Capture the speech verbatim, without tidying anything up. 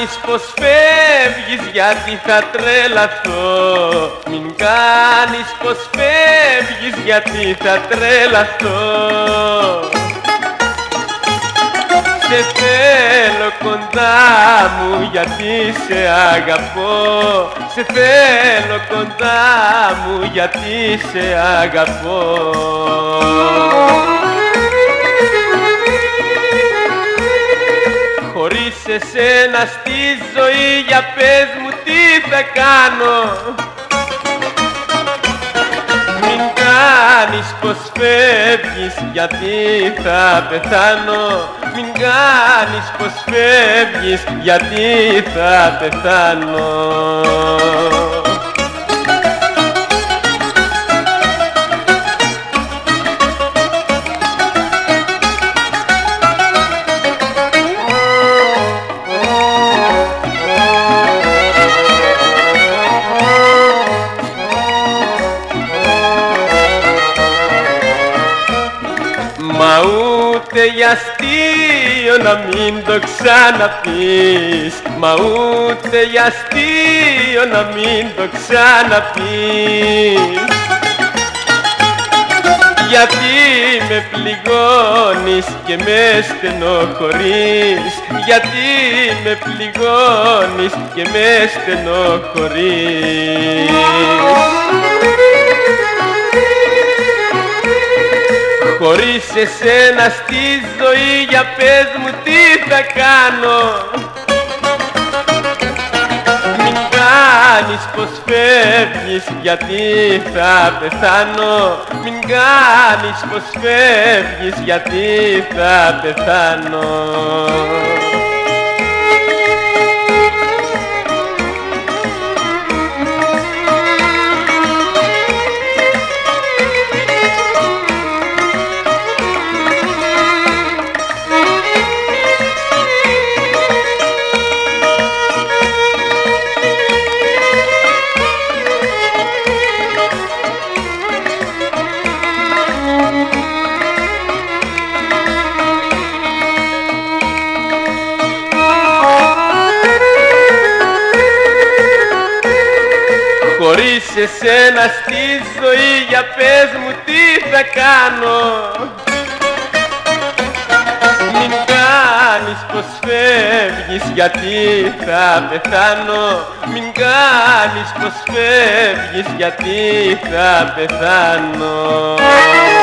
κάνεις πως φεύγεις γιατί θα τρελαθώ. Μην κάνεις πως φεύγεις γιατί θα τρελαθώ. Σε θέλω κοντά μου γιατί σε αγαπώ. Σε θέλω κοντά μου γιατί σε αγαπώ. Χωρίς εσένα στη ζωή για πες μου τι θα κάνω. Μην κάνεις πως φεύγεις γιατί θα πεθάνω. Μην κάνεις πως φεύγεις γιατί θα πεθάνω. Μα ούτε για αστείο να μην το ξαναπείς. Μα ούτε για αστείο να μην το ξαναπείς. Γιατί με πληγώνεις και με στενοχωρείς. Γιατί με πληγώνεις και με στενοχωρείς. Χωρίς εσένα στη ζωή για πες μου τι θα κάνω. Μην κάνεις πως φεύγεις γιατί θα πεθάνω. Μην κάνεις πως φεύγεις γιατί θα πεθάνω. Χωρίς εσένα στη ζωή για πες μου τι θα κάνω. Μην κάνεις πως φεύγεις γιατί θα πεθάνω. Μην κάνεις πως φεύγεις γιατί θα πεθάνω.